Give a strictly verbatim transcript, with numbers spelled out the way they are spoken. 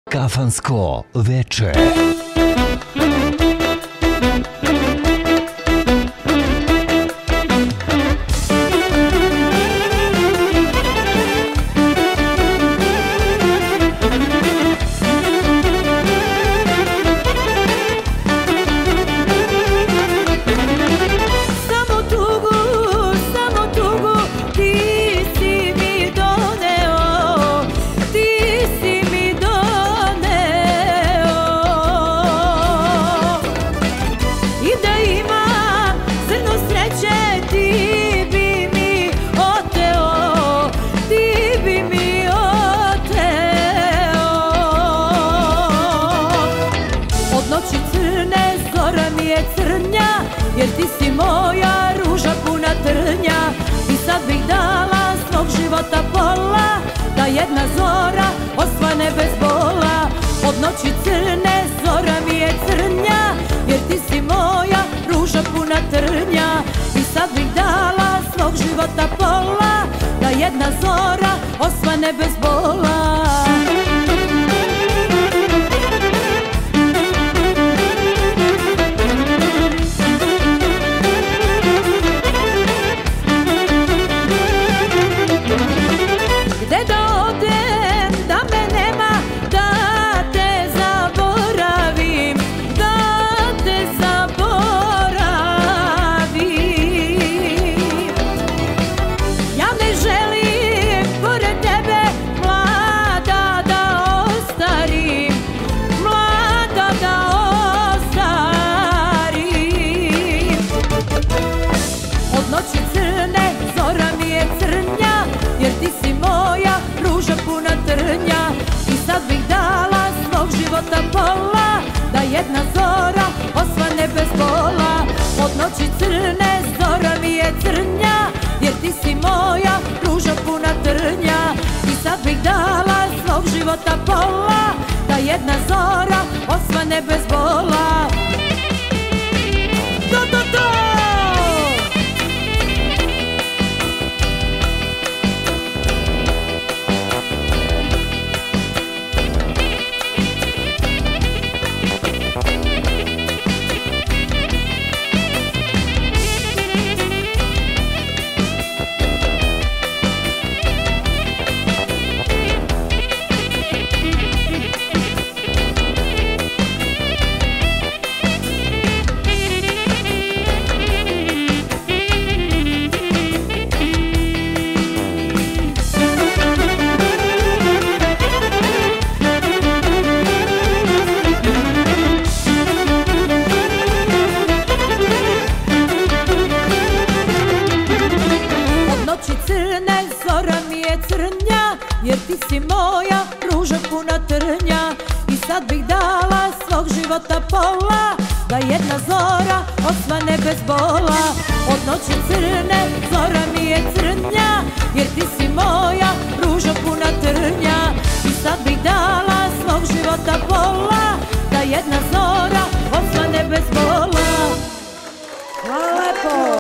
Kafansko veče. Noći crne, zora mi je crnja, jer ti si moja ruža puna trnja. I sad bih dala svog života pola, da jedna zora osvane bez bola. Od noći crne, zora mi je crnja, jer ti si moja ruža puna trnja. I sad bih dala svog života pola, da jedna zora osvane bez bola. Noći crne, zora mi je crnja, jer ti si moja ruža puna trnja. I sad bih dala svog života pola, da jedna zora osvane bez bola. Od noći crne, zora mi je crnja, jer ti si moja ruža puna trnja. I sad bih dala svog života pola, da jedna zora osvane bez bola. To, to, to! Zora mi je crnja, jer ti si moja ruža puna trnja. I sad bih dala svog života pola, da jedna zora osvane bez bola. Od noći crne, zora mi je crnja, jer ti si moja ruža puna trnja. I sad bih dala svog života pola, da jedna zora osvane bez bola. Hvala lepo!